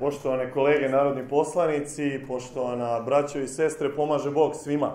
Poštovane kolege narodni poslanici, poštovana braćo i sestre, pomaže Bog svima.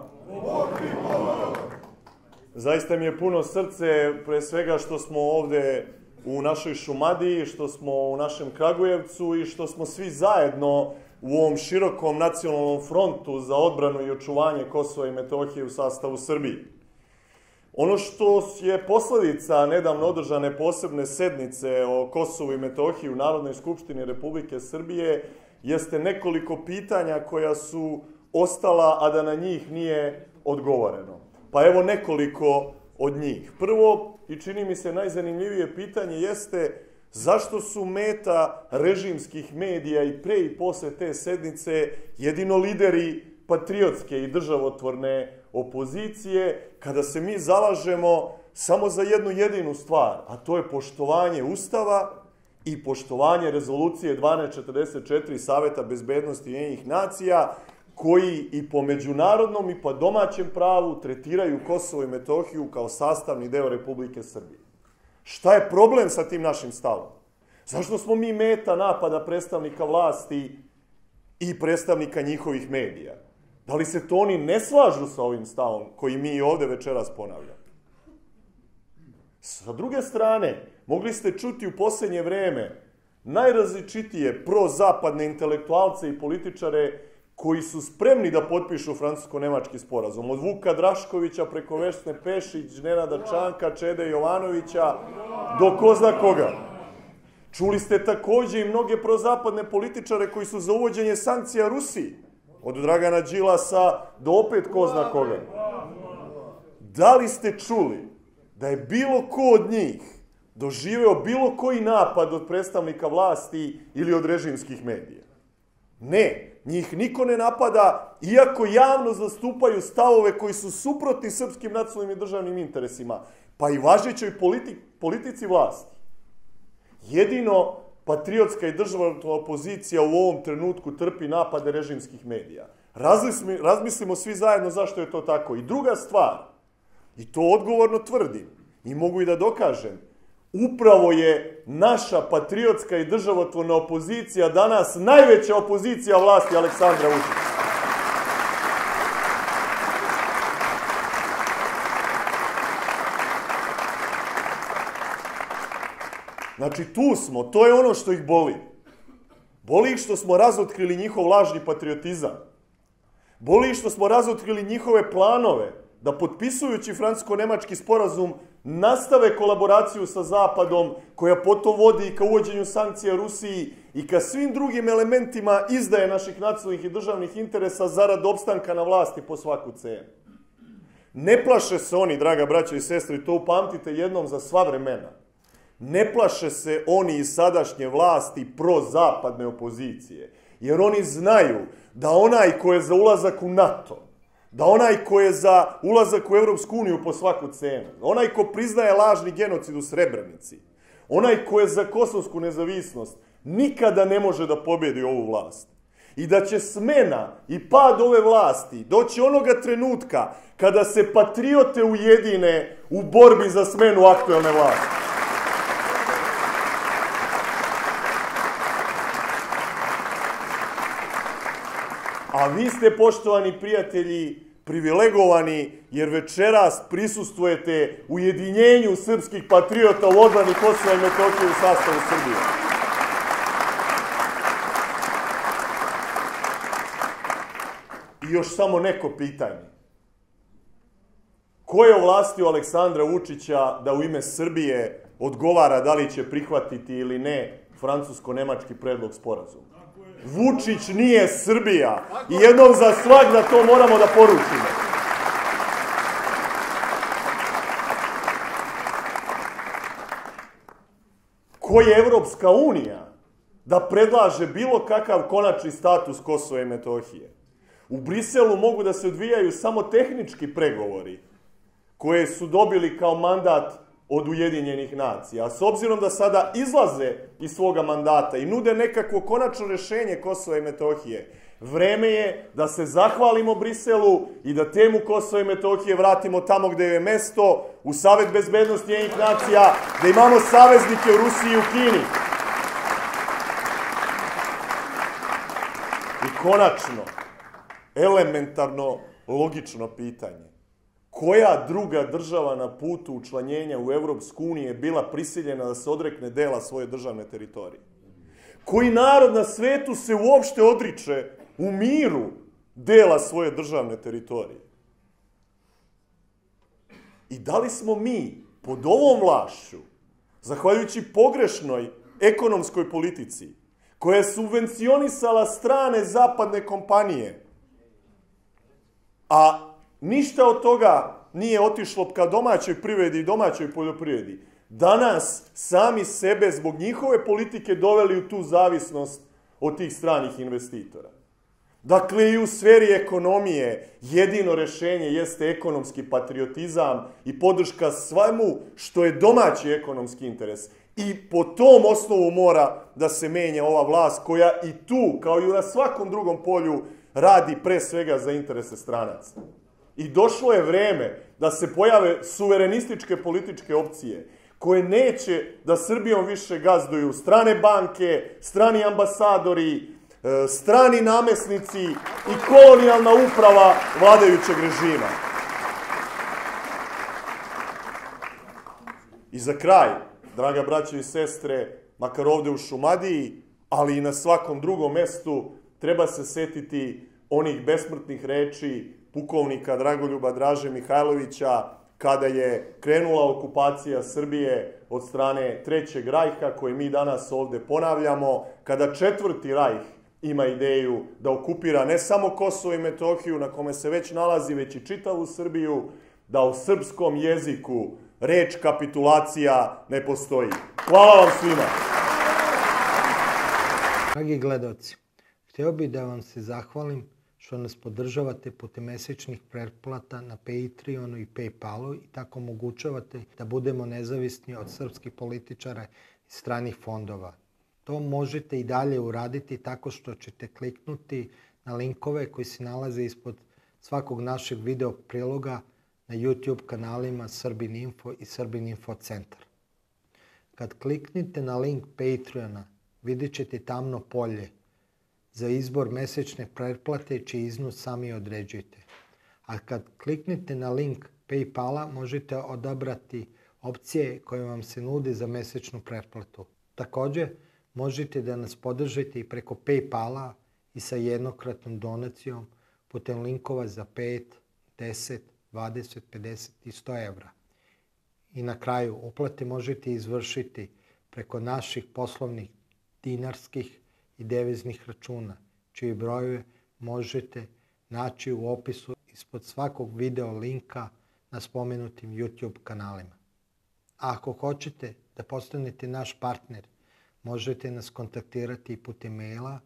Zaista mi je puno srce, pre svega što smo ovde u našoj Šumadiji, što smo u našem Kragujevcu i što smo svi zajedno u ovom širokom nacionalnom frontu za odbranu i očuvanje Kosova i Metohije u sastavu Srbije. Ono što je posledica nedavno održane posebne sednice o Kosovu i Metohiji u Narodnoj skupštini Republike Srbije jeste nekoliko pitanja koja su ostala, a da na njih nije odgovoreno. Pa evo nekoliko od njih. Prvo, i čini mi se najzanimljivije pitanje, jeste zašto su meta režimskih medija i pre i posle te sednice jedino lideri patriotske i državotvorne opozicije, kada se mi zalažemo samo za jednu jedinu stvar, a to je poštovanje Ustava i poštovanje rezolucije 1244 Saveta bezbednosti Ujedinjenih nacija, koji i po međunarodnom i po domaćem pravu tretiraju Kosovo i Metohiju kao sastavni deo Republike Srbije. Šta je problem sa tim našim stavom? Zašto smo mi meta napada predstavnika vlasti i predstavnika njihovih medija? Da li se to oni ne slažu sa ovim stavom koji mi ovde večeras ponavljamo? Sa druge strane, mogli ste čuti u poslednje vreme najrazličitije prozapadne intelektualce i političare koji su spremni da potpišu francusko-nemački sporazum. Od Vuka Draškovića preko Vesne Pešić, Nenada Čanka, Čede Jovanovića, do ko zna koga. Čuli ste takođe i mnoge prozapadne političare koji su za uvođenje sankcija Rusiji. Od Dragana Đilasa do opet ko zna koga. Da li ste čuli da je bilo ko od njih doživeo bilo koji napad od predstavnika vlasti ili od režimskih medija? Ne, njih niko ne napada, iako javno zastupaju stavove koji su suprotni srpskim nacionalnim i državnim interesima, pa i važećoj politici vlasti. Jedino patriotska i državotvorna opozicija u ovom trenutku trpi napade režimskih medija. Razmislimo svi zajedno zašto je to tako. I druga stvar, i to odgovorno tvrdim, i mogu i da dokažem, upravo je naša patriotska i državotvorna opozicija danas najveća opozicija vlasti Aleksandra Vučića. Znači, tu smo, to je ono što ih boli. Boli ih što smo razotkrili njihov lažni patriotizam. Boli ih što smo razotkrili njihove planove da potpisujući francusko-nemački sporazum nastave kolaboraciju sa Zapadom, koja potom vodi ka uvođenju sankcija Rusiji i ka svim drugim elementima izdaje naših nacionalnih i državnih interesa zarad opstanka na vlasti po svaku cenu. Ne plaše se oni, draga braćo i sestre, to upamtite jednom za sva vremena. Ne plaše se oni iz sadašnje vlasti prozapadne opozicije, jer oni znaju da onaj ko je za ulazak u NATO, da onaj ko je za ulazak u Evropsku uniju po svaku cenu, onaj ko priznaje lažni genocid u Srebrenici, onaj ko je za kosovsku nezavisnost, nikada ne može da pobjedi ovu vlast. I da će smena i pad ove vlasti doći onoga trenutka kada se patriote ujedine u borbi za smenu aktuelne vlasti. A vi ste, poštovani prijatelji, privilegovani, jer večeras prisustvujete ujedinjenju srpskih patriota u odbrani Kosova i Metohije u sastavu Srbije. I još samo neko pitanje. Ko je ovlastio Aleksandra Vučića da u ime Srbije odgovara da li će prihvatiti ili ne francusko-nemački predlog sporazuma? Vučić nije Srbija i jednom za svagda to moramo da poručimo. Ko je Evropska unija da predlaže bilo kakav konačni status Kosova i Metohije? U Briselu mogu da se odvijaju samo tehnički pregovori koje su dobili kao mandat od Ujedinjenih nacija. A s obzirom da sada izlaze iz svoga mandata i nude nekakvo konačno rešenje Kosova i Metohije, vreme je da se zahvalimo Briselu i da temu Kosova i Metohije vratimo tamo gde je mesto, u Savet bezbednosti Ujedinjenih nacija, da imamo saveznike u Rusiji i u Kini. konačno, elementarno, logično pitanje. Koja druga država na putu učlanjenja u Evropsku uniju je bila prisiljena da se odrekne dela svoje državne teritorije? Koji narod na svetu se uopšte odriče u miru dela svoje državne teritorije? I da li smo mi pod ovom vlašću, zahvaljujući pogrešnoj ekonomskoj politici, koja je subvencionisala strane zapadne kompanije, a ništa od toga nije otišlo ka domaćoj privredi i domaćoj poljoprivredi, danas sami sebe zbog njihove politike doveli u tu zavisnost od tih stranih investitora? Dakle, i u sferi ekonomije jedino rešenje jeste ekonomski patriotizam i podrška svemu što je domaći ekonomski interes. I po tom osnovu mora da se menja ova vlast koja i tu, kao i na svakom drugom polju, radi pre svega za interese stranaca. I došlo je vreme da se pojave suverenističke političke opcije koje neće da Srbijom više gazduju strane banke, strani ambasadori, strani namesnici i kolonijalna uprava vladajućeg režima. I za kraj, draga braćo i sestre, makar ovde u Šumadiji, ali i na svakom drugom mestu, treba se setiti onih besmrtnih reči pukovnika Dragoljuba Draže Mihajlovića kada je krenula okupacija Srbije od strane Trećeg rajha, koji mi danas ovde ponavljamo, kada Četvrti rajh ima ideju da okupira ne samo Kosovo i Metohiju, na kome se već nalazi, već i čitavu Srbiju, da u srpskom jeziku reč kapitulacija ne postoji. Hvala vam svima! Dragi gledalci, hteo bih da vam se zahvalim što nas podržavate putem mesečnih pretplata na Patreonu i Paypalu i tako omogućavate da budemo nezavisni od srpskih političara i stranih fondova. To možete i dalje uraditi tako što ćete kliknuti na linkove koji se nalaze ispod svakog našeg video priloga na YouTube kanalima Srbin Info i Srbin Info Centar. Kad kliknete na link Patreona, vidjet ćete tamno polje za izbor mesečne pretplate čiji iznos sami određujete. A kad kliknete na link Paypala, možete odabrati opcije koje vam se nude za mesečnu pretplatu. Također, možete da nas podržite i preko Paypala i sa jednokratnom donacijom putem linkova za 5, 10, 20, 50 i 100 evra. I na kraju, uplate možete izvršiti preko naših poslovnih dinarskih i deviznih računa, čiji brojeve možete naći u opisu ispod svakog video linka na spomenutim YouTube kanalima. A ako hoćete da postanete naš partner, možete nas kontaktirati putem maila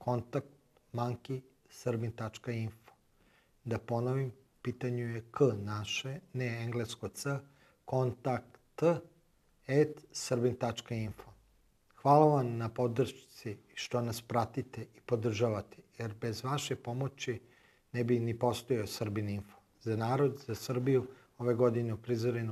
kontakt@srbin.info. Da ponovim, pitanju je k naše, ne englesko c, kontakt@srbin.info. Hvala vam na podršci što nas pratite i podržavate, jer bez vaše pomoći ne bi ni postojao Srbin Info. Za narod, za Srbiju, ove godine u Prizrenu